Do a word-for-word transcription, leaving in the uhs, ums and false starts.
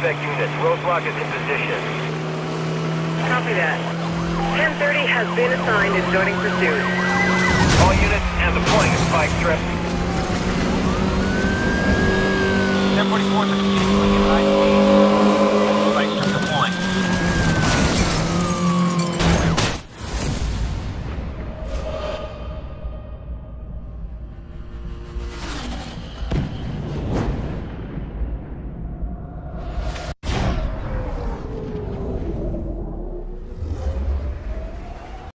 suspect units. Roadblock is in position. Copy that. ten thirty has been assigned and joining pursuit. All units and deploying a spike strip. ten forty-four is continuing in high speed.